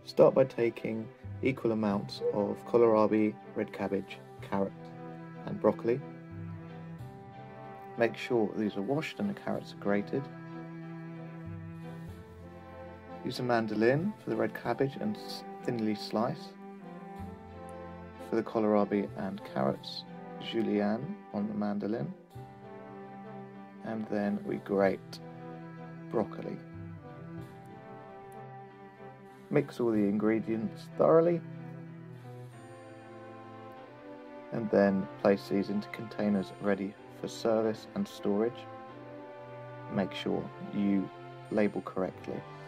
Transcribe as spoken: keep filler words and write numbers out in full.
Start by taking equal amounts of kohlrabi, red cabbage, carrot and broccoli. Make sure these are washed and the carrots are grated. Use a mandolin for the red cabbage and thinly slice. For the kohlrabi and carrots, julienne on the mandolin. And then we grate broccoli. Mix all the ingredients thoroughly and then place these into containers ready for service and storage. Make sure you label correctly.